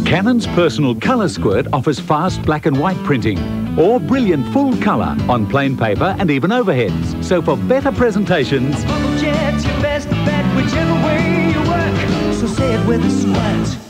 Canon's personal colour squirt offers fast black and white printing or brilliant full colour on plain paper and even overheads. So for better presentations, Bubble jet's your best bet, whichever way you work. So say it with a squirt.